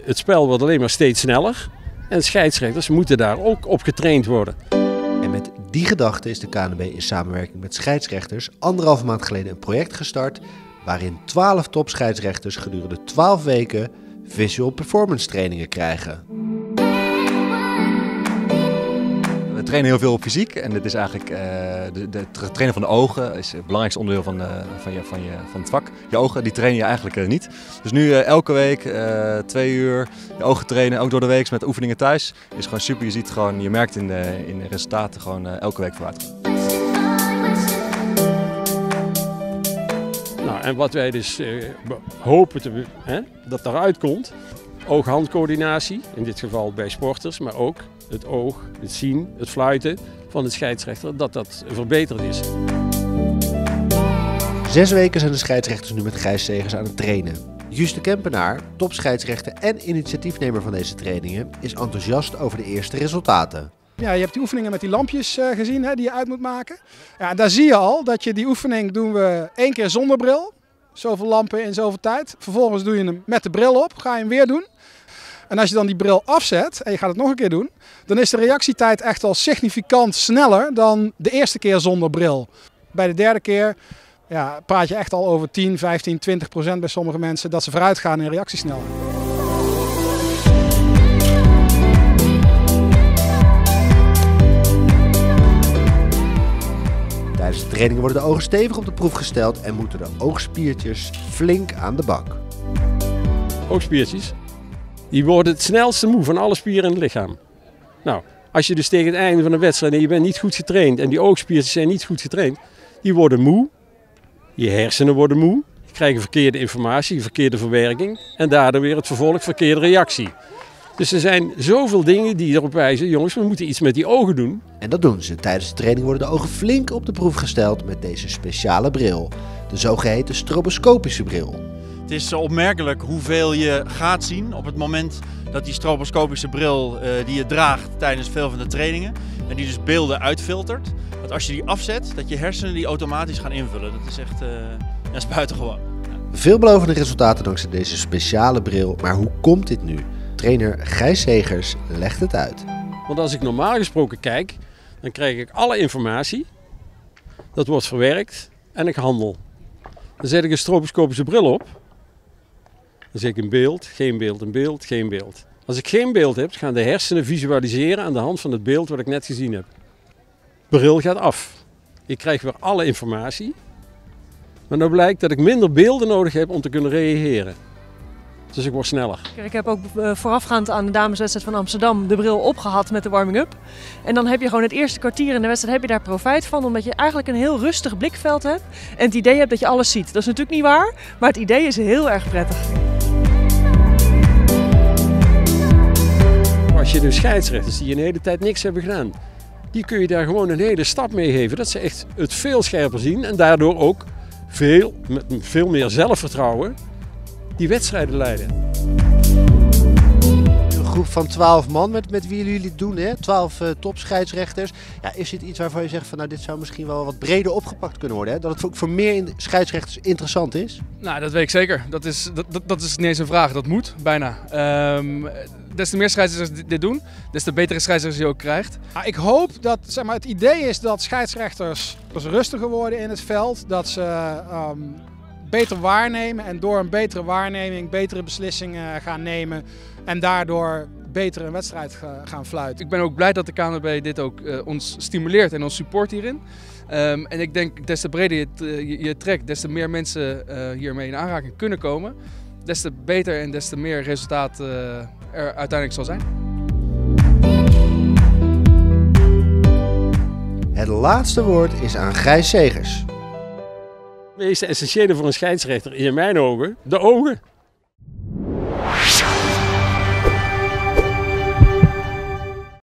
Het spel wordt alleen maar steeds sneller en scheidsrechters moeten daar ook op getraind worden. En met die gedachte is de KNB in samenwerking met scheidsrechters 1,5 maand geleden een project gestart waarin 12 topscheidsrechters gedurende 12 weken visual performance trainingen krijgen. We trainen heel veel op fysiek en dit is eigenlijk het trainen van de ogen is het belangrijkste onderdeel van het vak. Je ogen die train je eigenlijk niet. Dus nu elke week 2 uur je ogen trainen, ook door de week met oefeningen thuis. Is gewoon super, je merkt in de resultaten gewoon elke week vooruit. Nou, en wat wij dus hopen dat eruit komt, oog-handcoördinatie, in dit geval bij sporters, maar ook het oog, het zien, het fluiten van de scheidsrechter, dat verbeterd is. 6 weken zijn de scheidsrechters nu met Gijs Segers aan het trainen. Just de Kempenaar, topscheidsrechter en initiatiefnemer van deze trainingen, is enthousiast over de eerste resultaten. Ja, je hebt die oefeningen met die lampjes gezien die je uit moet maken. Ja, daar zie je al dat die oefening doen we 1 keer zonder bril. Zoveel lampen in zoveel tijd. Vervolgens doe je hem met de bril op, ga je hem weer doen. En als je dan die bril afzet en je gaat het nog een keer doen, dan is de reactietijd echt al significant sneller dan de eerste keer zonder bril. Bij de derde keer praat je echt al over 10, 15, 20% bij sommige mensen dat ze vooruit gaan in reactiesnelheid. Tijdens de trainingen worden de ogen stevig op de proef gesteld en moeten de oogspiertjes flink aan de bak. Oogspiertjes, die worden het snelste moe van alle spieren in het lichaam. Nou, als je dus tegen het einde van de wedstrijd en je bent niet goed getraind en die oogspiertjes zijn niet goed getraind, die worden moe, je hersenen worden moe, je krijgt verkeerde informatie, verkeerde verwerking en daardoor weer het vervolg verkeerde reactie. Dus er zijn zoveel dingen die erop wijzen, jongens, we moeten iets met die ogen doen. En dat doen ze. Tijdens de training worden de ogen flink op de proef gesteld met deze speciale bril. De zogeheten stroboscopische bril. Het is opmerkelijk hoeveel je gaat zien op het moment dat die stroboscopische bril die je draagt tijdens veel van de trainingen en die dus beelden uitfiltert, dat als je die afzet, dat je hersenen die automatisch gaan invullen. Dat is echt dat is buitengewoon. Veelbelovende resultaten dankzij deze speciale bril. Maar hoe komt dit nu? Trainer Gijs Segers legt het uit. Want als ik normaal gesproken kijk, dan krijg ik alle informatie. Dat wordt verwerkt en ik handel. Dan zet ik een stroboscopische bril op. Dan zeg ik een beeld, geen beeld, een beeld, geen beeld. Als ik geen beeld heb, gaan de hersenen visualiseren aan de hand van het beeld wat ik net gezien heb. Bril gaat af. Ik krijg weer alle informatie. Maar dan blijkt dat ik minder beelden nodig heb om te kunnen reageren. Dus ik word sneller. Ik heb ook voorafgaand aan de dameswedstrijd van Amsterdam de bril opgehad met de warming-up. En dan heb je gewoon het eerste kwartier in de wedstrijd heb je daar profijt van. Omdat je eigenlijk een heel rustig blikveld hebt. En het idee hebt dat je alles ziet. Dat is natuurlijk niet waar, maar het idee is heel erg prettig. Als je dus scheidsrechters die een hele tijd niks hebben gedaan, die kun je daar gewoon een hele stap mee geven. Dat ze echt het veel scherper zien en daardoor ook met veel meer zelfvertrouwen die wedstrijden leiden. Een groep van 12 man met wie jullie het doen, hè? 12 topscheidsrechters. Ja, is dit iets waarvan je zegt van nou dit zou misschien wel wat breder opgepakt kunnen worden? Hè? Dat het ook voor meer scheidsrechters interessant is? Nou, dat weet ik zeker. Dat is niet eens een vraag, dat moet bijna. Des te meer scheidsrechters dit doen, des te betere scheidsrechters je ook krijgt. Ik hoop dat het idee is dat scheidsrechters rustiger worden in het veld. Dat ze beter waarnemen en door een betere waarneming betere beslissingen gaan nemen. En daardoor beter een wedstrijd gaan fluiten. Ik ben ook blij dat de KNB dit ook ons stimuleert en ons support hierin. En ik denk des te breder je trekt, des te meer mensen hiermee in aanraking kunnen komen. Des te beter en des te meer resultaat er uiteindelijk zal zijn. Het laatste woord is aan Gijs Segers. Het meest essentiële voor een scheidsrechter is in mijn ogen de ogen.